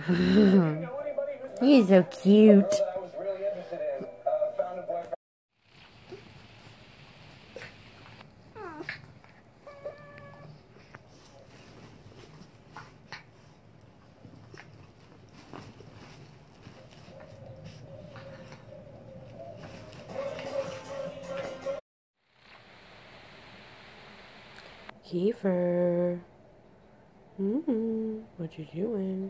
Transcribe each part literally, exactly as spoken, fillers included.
He's so cute. Keefer. Mm-hmm. What you doing?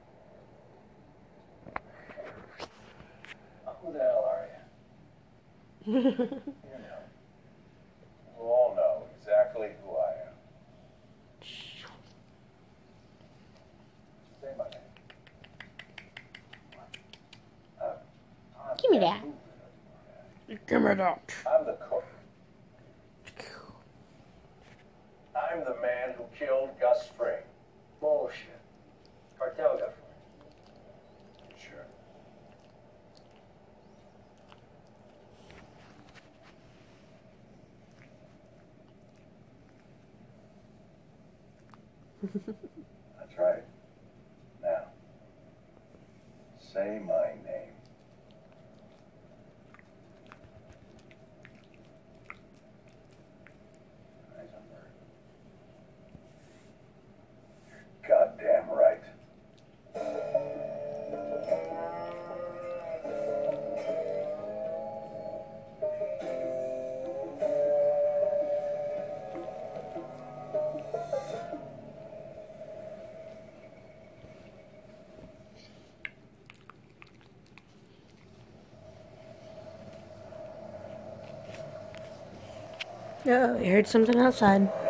Who the hell are you? You know. You all know exactly who I am. Say my name. I'm, I'm Give me that. Give me that. I'm the cook. I'm the man who killed Gus Spring. Bullshit. Cartel got for me. Sure. That's right. Now, say my name. Goddamn right. Oh, I heard something outside.